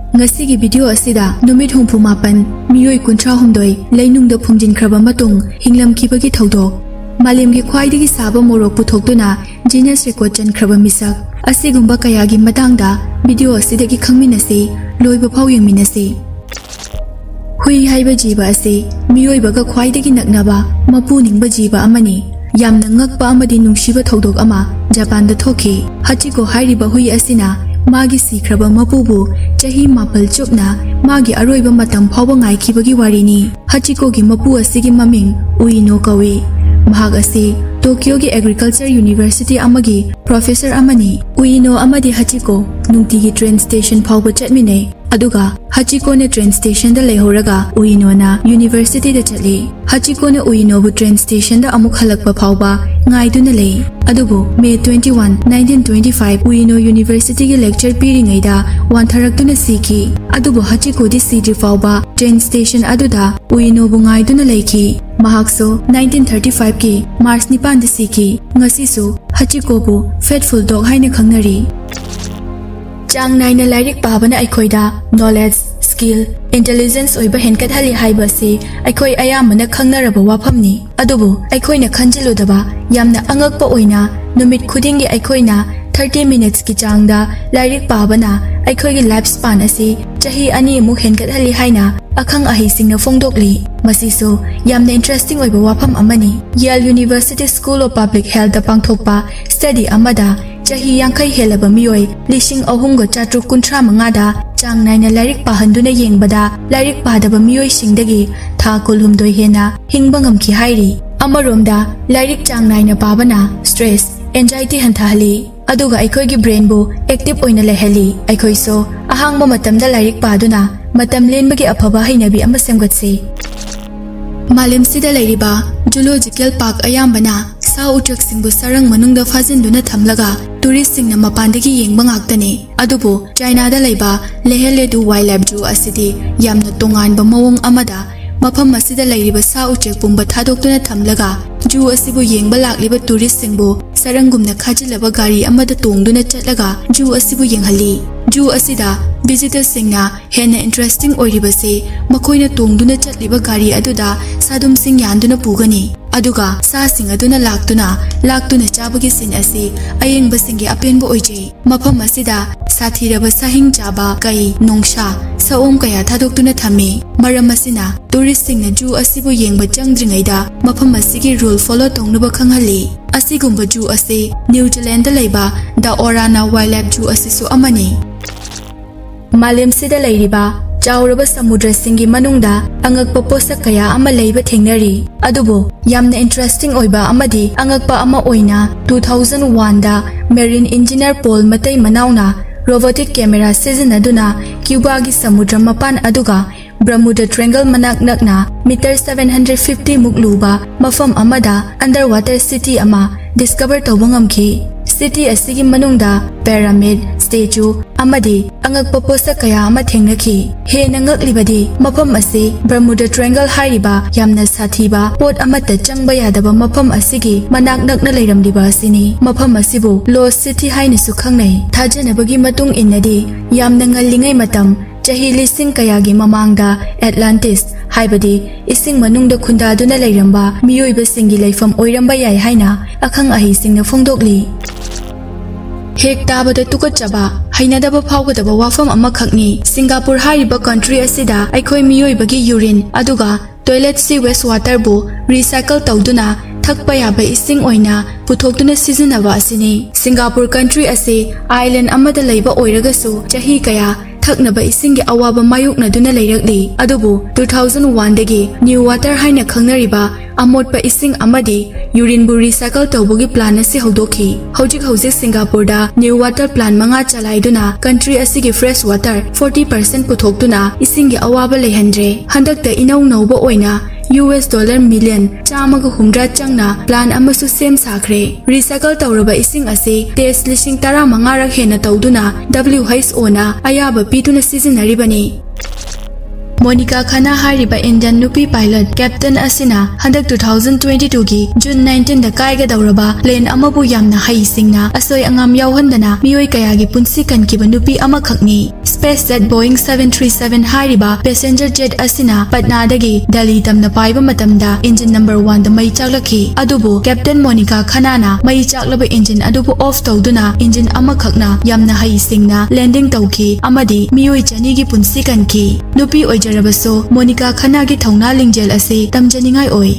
ngasi gi video asida numit humpu mapan miyoi kuntra humdoi Leinungda Fumjalluraba matung hinglam kibagi Thoudok malem gi khwaidagi saba morok puthokduna Guinness record chankraba misak asigumba kayagi matangda video asidagi khangminasi loiba phau yengminasi hui haiba jiba ase miyoi baga khwaidagi naknaba mapu ningba jiba amani yamna ngakpa amadi nungsiba Thoudok ama Japan da thoki hachiko hairiba hui asina magi sikraba mapubu chahi mapal chupna magi aroiba matam phawba ngaikibagi warini hachiko gi mapu asigi maming Uino kawi mahag ase Tokyo gi Agriculture University amagi professor amani Uino amadi hachiko nungtigi train station phawba chatmine aduga hachiko ne train station da lehoraga Uino na university da chatli hachiko ne Uino bu train station da amuk halakpa phawba ngaiduna le adubu May 21 1925 Uino University gi lecture piringaida wantharakduna siki adubu hachiko di sidri phawba train station aduda Uino bu ngaiduna leiki mahakso 1935 ki March 9 da siki ngasisu hachiko bu faithful dog haina khangnari Chang naina lairik pabana aikhoida knowledge skill intelligence oiba henkat hali haiba se aikoi ayamana khangnaraba wafamni adubu aikoina khanjilodaba yamna angakpa oina numit khudingi aikoina 30 minutes ki changda lairik pabana aikoigi life span ase chahi ani mu henkat hali haina akhang ahi singna fongdokli masiso yamna interesting oiba wafam amani Yale University School of Public Health da pangthokpa study amada chahi yankai helaba miyoi lishing ahumga chatruk kuntra mangada chang naina lairik pahanduna yengbada lairik padaba miyoi singdagi tha kulhumdoi hena hingbangam ki hairi amaromda lairik chang naina pabana stress anxiety hanthahali aduga aikoi gi brain bu active oina lehali aikoi so ahangba matamda lairik paduna matam lenbagi aphaba hainabi ama semgatse malem sida lairiba zoological park ayambana sa utrak singbu sarang manungda fajinduna thamlaga tourist singna mapandagi yengba ngaktane adubu China da laiba leheledu wildlife zoo asidi yamna tonganba mawong amada mafam asida lairiba sa utrak pumba thadoktuna thamlaga zoo asibu yengba lakliba tourist singbu sarangumna khajilaba gari amada tongduna chatlaga zoo asibu yenghali zoo asida visitors singna hena interesting oiribase makoina tongduna chatliba gari aduda sadum sing yanduna pugani aduga sa sing aduna laktuna chabagi sin ase ayengba singi apenbo oije mafam asida sathiraba sahing chaba kai nongsha saom kaya thadoktuna thame maram asina tourist singna zoo asibu yengba changdringaida mafam asigi rule follow tongnaba khanghali asigumba zoo ase New Zealand da laiba da Orana wildlife zoo asisu amani malem sida lairiba chauraba samudra singi manungda angakpa posak kaya ama leiba thengnari adubo yamna interesting oiba amadi angakpa ama oina 2001 da marine engineer Paul matai manauna robotic camera sizinaduna Cuba gi samudra mapan aduga Bermuda Triangle manak nakna meter 750 mukluba mafam amada underwater city ama discover tawbangamki city asigi manungda pyramid statue amadi angakpa posak kaya ama thengnaki he nangaklibadi mafam ase Bermuda Triangle hairiba yamna sathiba pot amata changba yadaba mafam asigi manak nakna leiramliba asini mafam asibu lost city haina su khangnai thajanabagi matung innadi yamna ngallingai matam chahi lising kayagi mamangda Atlantis haibadi ising manungda khundaduna leiramba miyoiba singi leifam oiramba yai haina akhang ahi singna fongdokli hek tabada tukachaba hainadaba phawgadaba wafam ama khakni Singapore hariba country asida aikoi miyoibagi urine aduga toilet sewage water bu recycle tawduna thakpa yaba ising oina puthokduna sizinaba asini Singapore country ase island amada leiba oiragasu chahi kaya thaknaba isingi awaba mayukna duna leirakli adubu 2001 dagi new water haina khangnariba amotpa ising amadi urine bu recycle tawbugi plan ase hodokhi hojik Singapore da new water plan manga chalaiduna country asigi fresh water 40% puthokduna isingi awaba leihandre handakta inau nauba oina $1 million chamaga humdra changna plan amasu sem sakre recycle tawraba ising ase test lising tara mangarak hena tawduna WHO na ayaba pituna sizinaribani Monica Khana hariba Indian nupi pilot captain asina handak 2022 gi June 19 da kaiga dauraba plane amabu yamna hai singna asoi angam yauhandana mioi kaya gi punsi kan kiba nupi ama khakni Space Jet Boeing 737 hariba passenger jet asina Patna dagi Delhi tamna paiba matamda engine number 1 da mai chaklaki adubu Captain Monica Khana na mai chaklaba engine adubu off tawduna engine ama khakna yamna hai singna landing tawki amadi mioi chani gi punsi kan ki nupi oijarabaso Monica Khana gi thongna lingjel ase tamjaningai oi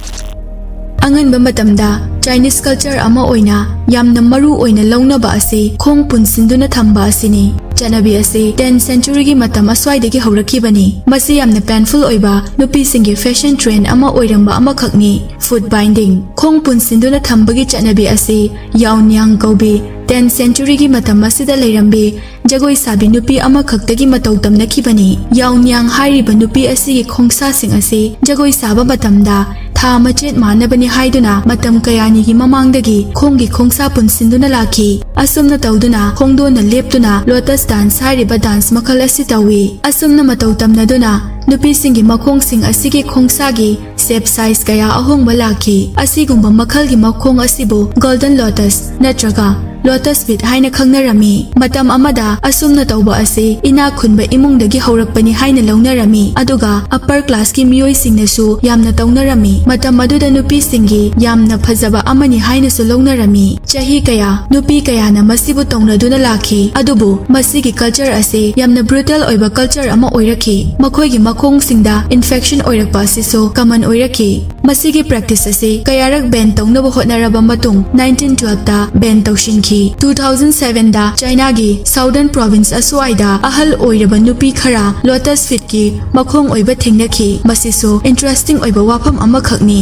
Angan matamda Chinese culture ama oina yamna maru oina launaba ase khong punsinduna thamba asini Chanabi ase 10th century gi matam aswaidagi haurakibani masi yamna painful oiba nupi singi fashion trend ama oiramba ama khakni foot binding khong punsinduna thambagi chanabi ase yawniyang kaubi 10th century gi matam asida leirambi jagoi sabi nupi ama khaktagi matau tamna kibani yawniyang hairiba nupi asigi khongsa sing ase jagoi saba matamda tha machet manabani haiduna matam kayani gi mamangdagi khonggi khongsa punsinduna laki asumna tawduna khongdona leptuna lotus dance hariba dance makhal asi tawi asumna matau tamnaduna nupi singi makhong sing asigi khongsagi shape size kaya ahongba laki asigumba makhalgi makhong asibu golden lotus natraga Lotus bit haina khangnarami matam amada asumna tawba ase ina khunba imungdagi haurakpani haina launarami aduga upper class ki mioi singnasu yamna tawnarami matam maduda nupi singi yamna phajaba amani haina su launarami chahi kaya nupi kaya na masibu tawnaduna lakhi adubu masigi culture ase yamna brutal oiba culture ama oiraki makhoi gi makhong singda infection oirakpa asiso common oiraki masigi practice ase kayarak ban tawnaba hotnaraba matung 1912 da ban tawshin 2007 da China gi Southern Province aswaida ahal oiraba nupi khara Lotus Fit ki makhong oiba thingnaki masiso interesting oiba wafam ama khakni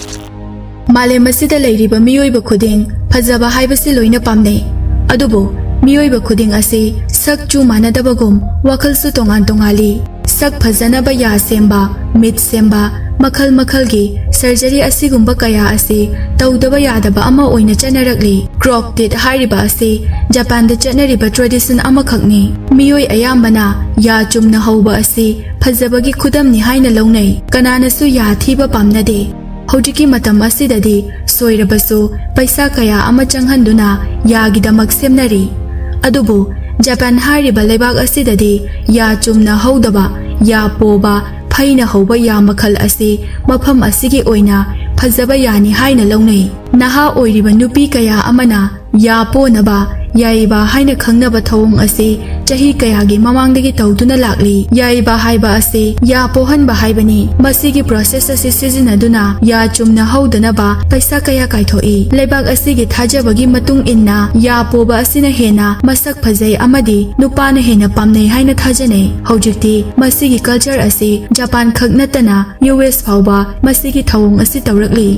Malem asida leiriba miyoiba khuding phajaba haibasi loina pamne adubo miyoiba khuding ase sak chu manadabagum wakhalsu tongan tongali sak phajanaba ya semba mit semba makhal makhalgi surgery asigumba kaya ase tawdaba yadaba ama oina chanarakli crop did hariba ase Japan da chanariba tradition ama khakni miyoi ayambana ya chumna hauba ase phajabagi khudamni haina launai kanana su ya thiba pamnade hojiki matam asidadi soirabasu paisa kaya ama changhanduna yagidamak semnari adubu Japan hariba lebak asidadi ya chumna haudaba ya poba Haina hauba ya makhal ase mafam asigi oina phajaba yani haina launai naha oiriba nupi kaya amana ya ponaba yaiba haina khangnaba thawong ase chahi kaya gi mamangdagi tawduna lakli yaiba haiba ase ya pohanba haibani masigi process ase sizinaduna ya chumna haudanaba paisa kaya kaithoi lebak asigi thajabagi matung inna ya poba asina hena masak phajai amadi nupana hena pamnei haina thajane hojikti masigi culture ase Japan khagnatana US phauba masigi thawong ase tawrakli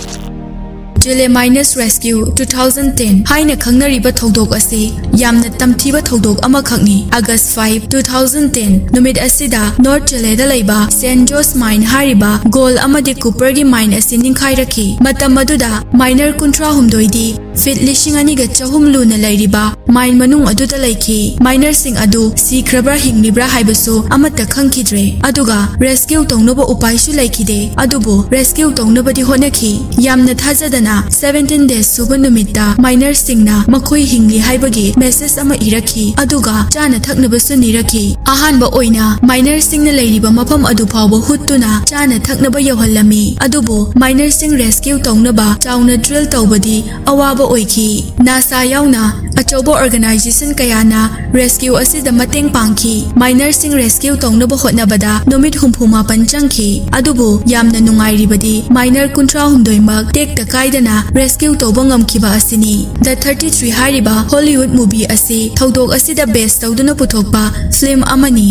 Chile Miners Rescue 2010 haina khangnariba Thoudok ase yamna tamthiba Thoudok ama khakni August 5 2010 numit asida North Chile da leiba St Jose Mine hariba gold amadi copper gi mine ase ningkhai rakhi matam maduda miner kuntra humdoidi fit lishing ani ga chahum luna lairiba mine manung aduda laiki miner sing adu sikrabra hinglibra haibasu amata khangkhidre aduga rescue tongnoba upai su laikide adubu rescue tongnobadi honaki yamna thajadana 17 days suba numita miner singna makhoi hingli haibagi message ama iraki aduga chana thaknabasu niraki ahanba oina miner singna leiriba mafam adu phawba huttuna chana thaknaba yawhallami adubu miner sing rescue tongnaba chawna drill tawbadi awaba oiki NASA yauna achauba organization kayana rescue asida mateng pangki miner sing rescue tongnaba hotnabada numit humphuma panchangki adubu yamna nungairibadi miner kuntra humdoimak tek takai rescue tobangam kiba asini the 33 hariba Hollywood movie asi Thoudok asida best tawduna puthokpa film amani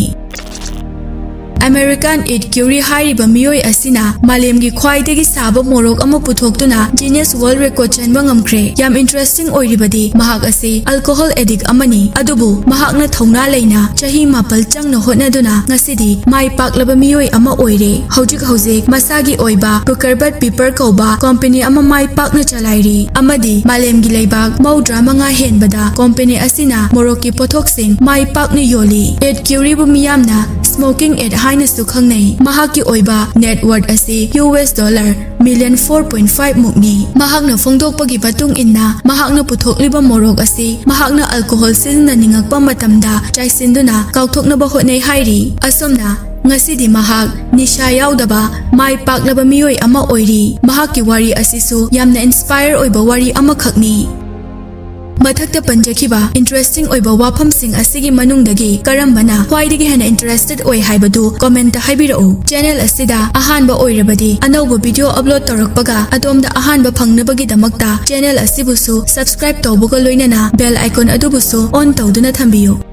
American Eid Curie hariba miyoi asina malemgi khwaidagi saba morok ama puthoktuna Guinness World Record chanba ngamkhre yam interesting oiribadi mahak ase alcohol addict amani adubu mahakna thongna leina chahi mapal changna hotnaduna ngasidi mai paklaba miyoi ama oire hojik masagi oiba Kukerbat Paper kauba company ama mai pakna chalairi amadi malemgi leibak maudra manga henbada company asina morokki pothoksing mai pakna yoli Eid Curie bu miyamna smoking ad hainasu khangnei. Mahakki oiba net worth asi $4.5 million mukni. Mahakna phongdokpagi batung inna mahakna puthokliba morok asi mahakna alcohol sizinaningakpa matamda chaisinduna kauthoknaba hotnei hairi. Asomna ngasidi mahak nisha yaudaba mai paklaba miyoi ama oiri. Mahakki wari asisu yamna inspire oiba wari ama khakni. Mathakta panjakiba interesting oiba wafamsing asigi manungdagi karambana khwaidagi hena interested oi haibadu comment ta haibirao. Channel asida ahanba oirabadi anauba video upload torakpaga adomda ahanba phangnabagi damakta channel asibusu subscribe tawbuga loinana bell icon adubusu on tawduna thambiyo.